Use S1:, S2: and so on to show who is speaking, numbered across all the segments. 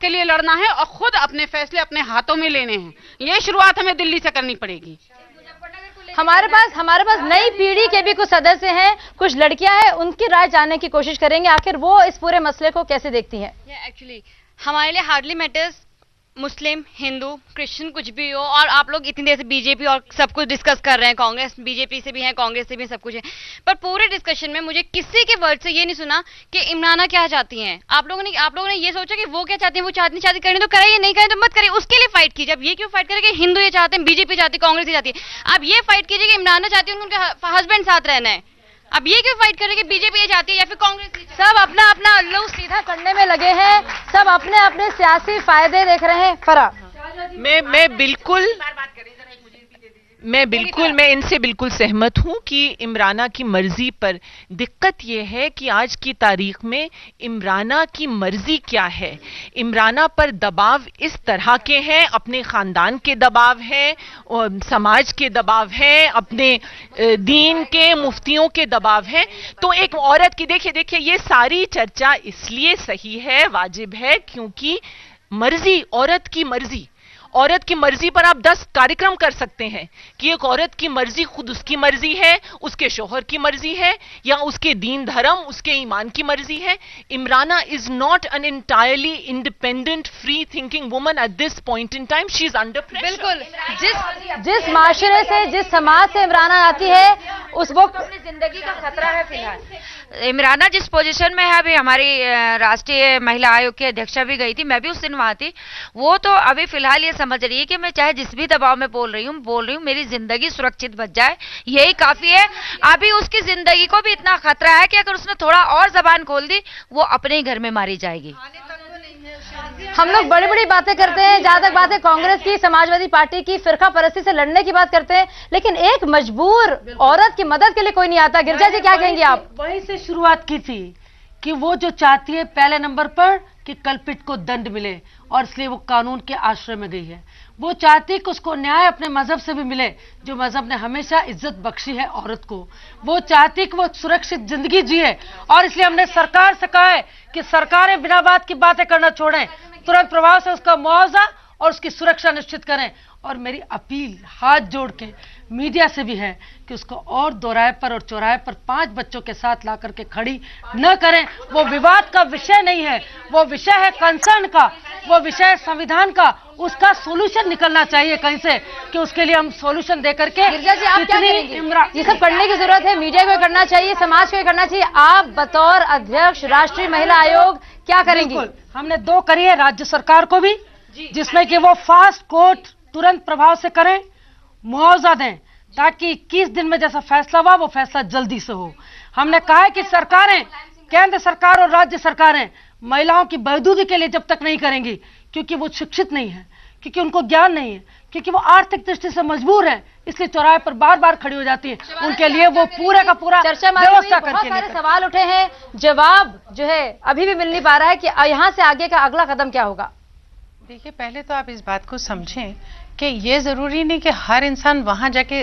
S1: के लिए लड़ना है और खुद अपने फैसले अपने हाथों में लेने हैं। ये शुरुआत हमें दिल्ली से करनी पड़ेगी।
S2: हमारे पास नई पीढ़ी के भी कुछ सदस्य हैं, कुछ लड़कियां हैं, उनकी राय जानने की कोशिश करेंगे आखिर वो इस पूरे मसले को कैसे देखती हैं।
S3: एक्चुअली हमारे लिए hardly matters Muslim, Hindu, Christian कुछ भी हो, और आप लोग इतनी देर से बीजेपी और सब कुछ डिस्कस कर रहे हैं, कांग्रेस बीजेपी से भी है, कांग्रेस से भी सब कुछ है, पर पूरे डिस्कशन में मुझे किसी के वर्ड से ये नहीं सुना कि इमराना क्या चाहती हैं। आप लोगों ने ये सोचा कि वो क्या चाहती हैं, वो चाहती शादी करनी तो कराइए, नहीं करें तो मत करिए, उसके लिए फाइट कीजिए। अब ये क्यों फाइट करें कि हिंदू ये चाहते हैं, बीजेपी चाहती है, कांग्रेस ये चाहती है। आप ये फाइट कीजिए कि इमराना चाहती है उनके हस्बैंड साथ रहना है। अब ये क्यों फाइट करें कि बीजेपी ये चाहती है या फिर कांग्रेस।
S2: सब अपना अपना उल्लू सीधा करने में लगे हैं, सब अपने अपने सियासी फायदे देख रहे हैं। फरा,
S4: मैं इनसे बिल्कुल सहमत हूं कि इमराना की मर्जी पर। दिक्कत यह है कि आज की तारीख में इमराना की मर्जी क्या है। इमराना पर दबाव इस तरह के हैं, अपने खानदान के दबाव हैं, समाज के दबाव हैं, अपने दीन के मुफ्तियों के दबाव हैं। तो एक औरत की देखिए ये सारी चर्चा इसलिए सही है, वाजिब है, क्योंकि मर्जी, औरत की मर्जी पर आप 10 कार्यक्रम कर सकते हैं कि एक औरत की मर्जी खुद उसकी मर्जी है, उसके शोहर की मर्जी है, या उसके दीन धर्म, उसके ईमान की मर्जी है। Imrana is not an entirely independent free thinking woman at this point in time. She is under pressure.
S2: बिल्कुल, जिस माशरे से, जिस समाज से इमराना आती है, उस वो अपनी जिंदगी का खतरा है फिलहाल।
S3: इमराना जिस पोजीशन में है, अभी हमारी राष्ट्रीय महिला आयोग की अध्यक्षा भी गई थी, मैं भी उस दिन वहां थी, वो तो अभी फिलहाल ये समझ रही है कि मैं चाहे जिस भी दबाव में बोल रही हूँ, मेरी जिंदगी सुरक्षित बच जाए, यही काफी है। अभी उसकी जिंदगी को भी इतना खतरा है कि अगर उसने थोड़ा और जबान खोल दी, वो अपने ही घर में मारी जाएगी।
S2: हम लोग बड़ी बड़ी बातें करते हैं, जहां तक बात है कांग्रेस की, समाजवादी पार्टी की, फिरका परस्ती से लड़ने की बात करते हैं, लेकिन एक मजबूर औरत की मदद के लिए कोई नहीं आता। गिरजा जी क्या कहेंगे आप?
S5: वहीं से शुरुआत की थी कि वो जो चाहती है पहले नंबर पर कि कल्पित को दंड मिले, और इसलिए वो कानून के आश्रय में गई है। वो चाहती कि उसको न्याय अपने मजहब से भी मिले, जो मजहब ने हमेशा इज्जत बख्शी है औरत को। वो चाहती कि वो सुरक्षित जिंदगी जिए, और इसलिए हमने सरकार से कहा है कि सरकारें बिना बात की बातें करना छोड़ें, तुरंत प्रभाव से उसका मुआवजा और उसकी सुरक्षा निश्चित करें। और मेरी अपील हाथ जोड़ के मीडिया से भी है कि उसको और दोराहे पर और चौराहे पर 5 बच्चों के साथ ला करके खड़ी न करें। वो विवाद का विषय नहीं है, वो विषय है कंसर्न का, वो विषय है संविधान का। उसका सोल्यूशन निकलना चाहिए कहीं से, कि उसके लिए हम सोल्यूशन दे करके।
S2: गिरजा जी आप क्या कहेंगे? ये सब करने की जरूरत है, मीडिया को करना चाहिए, समाज को करना चाहिए। आप बतौर अध्यक्ष राष्ट्रीय महिला आयोग क्या करेंगी?
S5: हमने 2 करी है, राज्य सरकार को भी, जिसमें कि वो फास्ट कोर्ट तुरंत प्रभाव से करें, मुआवजा दें, ताकि 21 दिन में जैसा फैसला हुआ वो फैसला जल्दी से हो। हमने कहा है कि सरकारें, केंद्र सरकार और राज्य सरकारें महिलाओं की बहबूदी के लिए जब तक नहीं करेंगी, क्योंकि वो शिक्षित नहीं है, क्योंकि उनको ज्ञान नहीं है, क्योंकि वो आर्थिक दृष्टि से मजबूर है, इसलिए चौराहे पर बार बार खड़ी हो जाती है। उनके लिए वो पूरे का पूरा व्यवस्था करके।
S2: बहुत सारे सवाल उठे हैं, जवाब जो है अभी भी मिल नहीं पा रहा है कि यहाँ से आगे का अगला कदम क्या होगा।
S6: देखिए, पहले तो आप इस बात को समझें कि ये जरूरी नहीं कि हर इंसान वहां जाके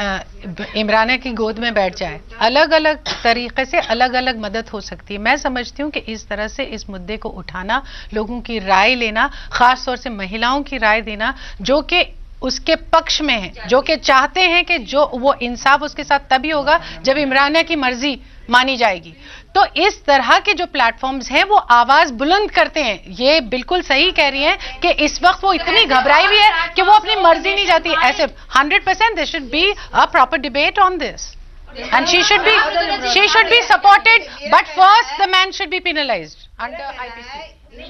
S6: इमराना की गोद में बैठ जाए। अलग अलग तरीके से अलग अलग मदद हो सकती है। मैं समझती हूँ कि इस तरह से इस मुद्दे को उठाना, लोगों की राय लेना, खास तौर से महिलाओं की राय देना जो कि उसके पक्ष में है, जो कि चाहते हैं कि जो वो इंसाफ उसके साथ तभी होगा जब इमराना की मर्जी मानी जाएगी। तो इस तरह के जो प्लेटफॉर्म्स हैं वो आवाज बुलंद करते हैं। ये बिल्कुल सही कह रही हैं कि इस वक्त वो इतनी घबराई हुई है कि वो अपनी मर्जी नहीं चाहती। ऐसे 100% there should be a proper debate on this and she should be supported, but first the man should be penalized under IPC।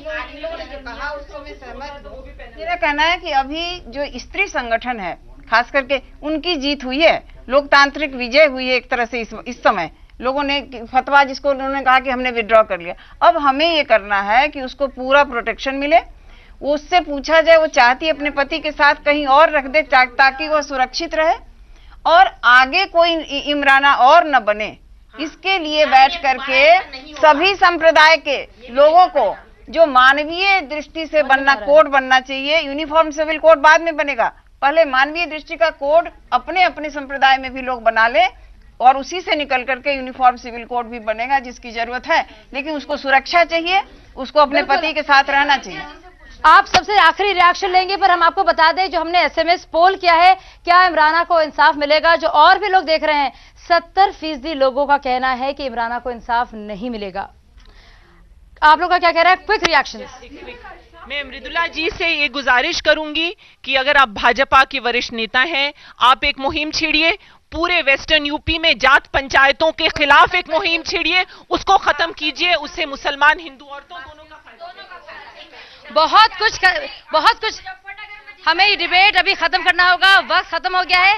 S7: मेरा कहना है कि अभी जो स्त्री संगठन है, खास करके उनकी जीत हुई है, लोकतांत्रिक विजय हुई है एक तरह से। इस समय लोगों ने फतवा, जिसको उन्होंने कहा कि हमने विड्रॉ कर लिया, अब हमें ये करना है कि उसको पूरा प्रोटेक्शन मिले। उससे पूछा जाए वो चाहती है अपने पति के साथ कहीं और रख दे ताकि वह सुरक्षित रहे और आगे कोई इमराना और न बने। इसके लिए बैठ करके सभी संप्रदाय के लोगों को जो मानवीय दृष्टि से कोड बनना चाहिए। यूनिफॉर्म सिविल कोड बाद में बनेगा, पहले मानवीय दृष्टि का कोड अपने अपने संप्रदाय में भी लोग बना ले और उसी से निकल करके यूनिफॉर्म सिविल कोड भी बनेगा, जिसकी जरूरत है। लेकिन उसको सुरक्षा चाहिए, उसको अपने पति के साथ रहना चाहिए।
S2: आप सबसे आखिरी रिएक्शन लेंगे, पर हम आपको बता दें जो हमने एसएमएस पोल किया है, क्या इमराना को इंसाफ मिलेगा, जो और भी लोग देख रहे हैं 70% लोगों का कहना है कि इमराना को इंसाफ नहीं मिलेगा। आप लोग का क्या कह रहा है? Quick reaction.
S4: मैं मृदुला जी से ये गुजारिश करूंगी कि अगर आप भाजपा के वरिष्ठ नेता हैं, आप एक मुहिम छेड़िए, पूरे वेस्टर्न यूपी में जात पंचायतों के खिलाफ एक मुहिम छेड़िए, उसको खत्म कीजिए, उससे मुसलमान हिंदू औरतों दोनों का फायदा।
S2: बहुत कुछ हमें ये डिबेट अभी खत्म करना होगा, वक्त खत्म हो गया है।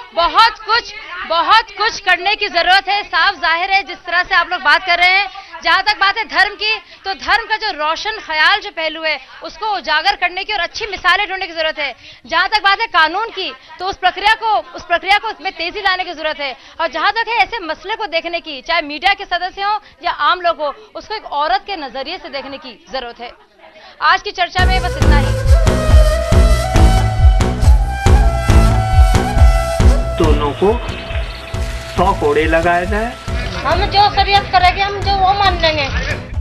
S2: बहुत कुछ करने की जरूरत है। साफ जाहिर है जिस तरह से आप लोग बात कर रहे हैं। जहां तक बात है धर्म की, तो धर्म का जो रोशन ख्याल जो पहलू है उसको उजागर करने की और अच्छी मिसालें ढूंढने की जरूरत है। जहां तक बात है कानून की, तो उस प्रक्रिया को में तेजी लाने की जरूरत है। और जहां तक है ऐसे मसले को देखने की, चाहे मीडिया के सदस्य हो या आम लोग हो, उसको एक औरत के नजरिए से देखने की जरूरत है। आज की चर्चा में बस इतना ही।
S8: दोनों को 100 कोड़े लगाए जाए।
S5: हम जो शरीयत करेंगे, हम जो वो मान लेंगे।